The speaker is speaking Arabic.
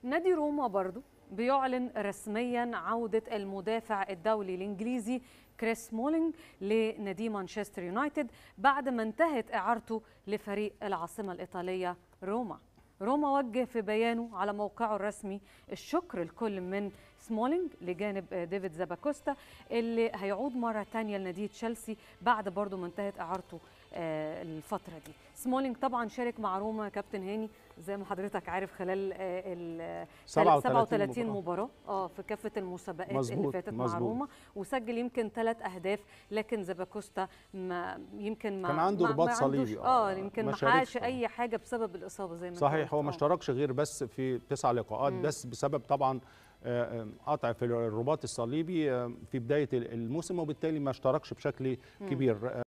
نادي روما برضو بيعلن رسميا عودة المدافع الدولي الإنجليزي كريس سمولينج لنادي مانشستر يونايتد بعد ما انتهت إعارته لفريق العاصمة الإيطالية روما. روما وجه في بيانه على موقعه الرسمي الشكر لكل من سمولينج لجانب ديفيد زاباكوستا اللي هيعود مرة تانية لنادي تشيلسي بعد برضو ما انتهت إعارته الفترة دي. سمولينج طبعا شارك مع روما كابتن هاني زي ما حضرتك عارف خلال ال 37 مباراة في كافة المسابقات اللي فاتت مع روما، وسجل يمكن 3 أهداف، لكن زاباكوستا يمكن كان عنده رباط صليبي يمكن ما حققش أي حاجة بسبب الإصابة زي ما صحيح. هو ما اشتركش غير بس في 9 لقاءات بس بسبب طبعا قطع في الرباط الصليبي في بداية الموسم، وبالتالي ما اشتركش بشكل كبير.